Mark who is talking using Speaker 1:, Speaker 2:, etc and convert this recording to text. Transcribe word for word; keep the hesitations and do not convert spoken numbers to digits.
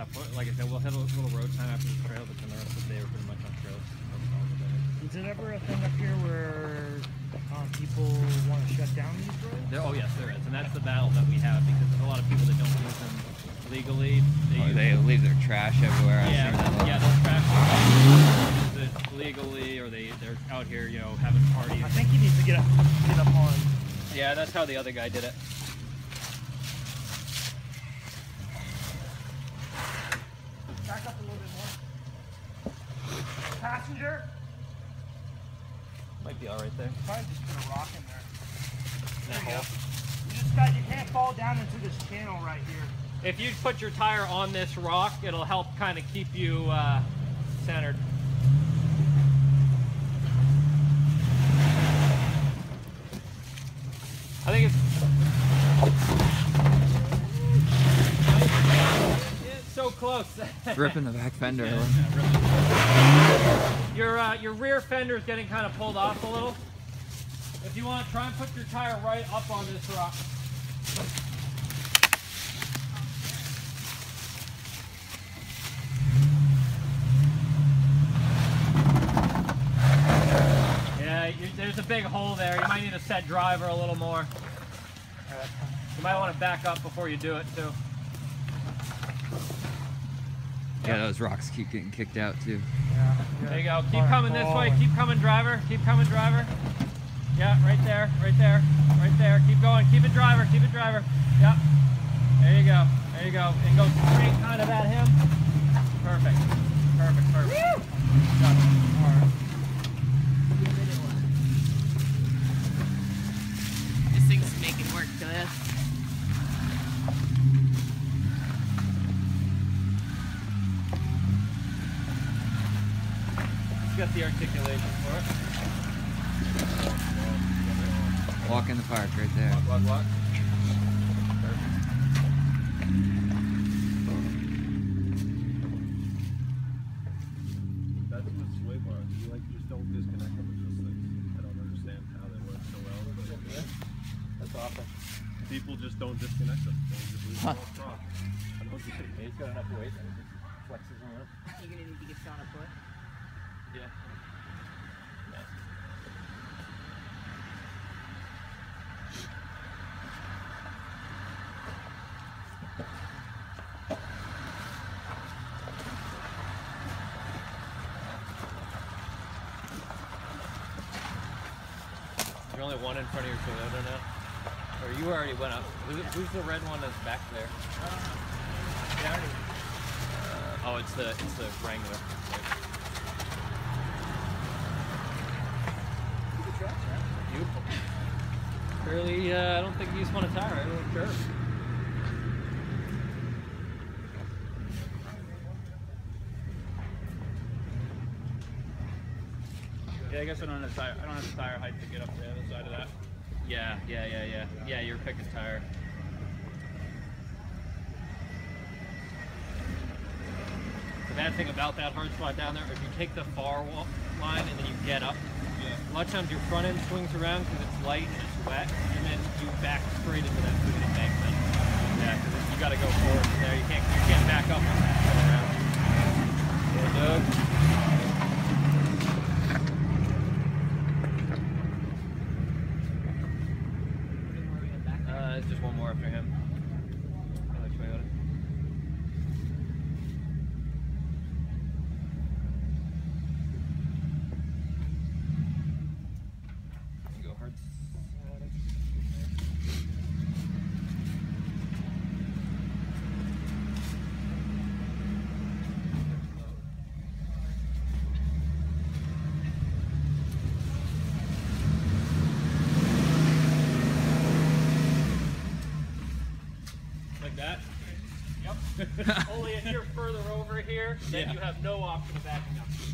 Speaker 1: tough. Like I said, we'll hit a little road time after the trail, but then the rest of the day we're pretty much on trails.
Speaker 2: Is it ever a thing up here where um, people want to shut down these roads?
Speaker 1: There, oh yes, there is, and that's the battle that we have because there's a lot of people that don't use them legally. They,
Speaker 3: oh, they leave their trash everywhere.
Speaker 1: Yeah, that's, yeah, they'll trash use it legally, or they they're out here, you know, having parties.
Speaker 2: I think he needs to get up, get up on.
Speaker 1: Yeah, that's how the other guy did it.
Speaker 2: Back up a little bit more. Passenger.
Speaker 1: Might be all right there.
Speaker 2: Probably just put a rock in there. There you
Speaker 1: hole.
Speaker 2: go. You just got, you can't fall down into this channel right here.
Speaker 1: If you put your tire on this rock, it'll help kind of keep you uh, centered. I think it's, it's so close.
Speaker 3: Ripping the back fender.
Speaker 1: Yeah, yeah, your uh, your rear fender is getting kind of pulled off a little. If you want, try and put your tire right up on this rock. Yeah, you, there's a big hole there. You might need to set driver a little more. You might want to back up before you do it too.
Speaker 3: Yeah, those rocks keep getting kicked out too.
Speaker 2: Yeah.
Speaker 1: There you go. Keep coming this way. Keep coming, driver. Keep coming, driver. Yeah, right there, right there, right there. Keep going. Keep it, driver. Keep it, driver. Yep. There you go. There you go. And go straight kind of at him. Perfect. Perfect. Perfect. Woo! Got it. All right.
Speaker 4: This thing's making work to this.
Speaker 1: Got the articulation for it.
Speaker 3: Walk in the park right there.
Speaker 1: Walk, walk, walk. Perfect.
Speaker 5: That's the sway bar. You like just don't disconnect them with those things. I don't understand how they work so well.
Speaker 1: Yeah. That's awesome.
Speaker 5: People just don't disconnect them. They just leave them off top. I don't get it.
Speaker 1: He's got enough weight that it just flexes around.
Speaker 4: You're gonna need to get Sean a foot.
Speaker 1: Yeah. Nice. There's only one in front of your Toyota now? Or you already went up. Who's, who's the red one that's back there? Uh, oh, it's the it's the Wrangler. Beautiful. Fairly, uh, I don't think you just want a tire. I don't care.
Speaker 6: Yeah, I guess I don't have the tire. I don't have the tire height to get up to the other side of that.
Speaker 1: Yeah, yeah, yeah, yeah. Yeah, you're picking tire. The bad thing about that hard spot down there, if you take the far wall line and then you get up,
Speaker 6: Yeah.
Speaker 1: a lot of times your front end swings around because it's light and it's wet, and then you back straight into that food embankment. Yeah, because you got to go forward from there. You can't, you can't back up and turn around. Yeah, Doug. Uh, it's just one more after him. Another Toyota. You go hard. Like that? Yep. Only if you're further over here, then
Speaker 6: Yeah.
Speaker 1: you have no option of backing up.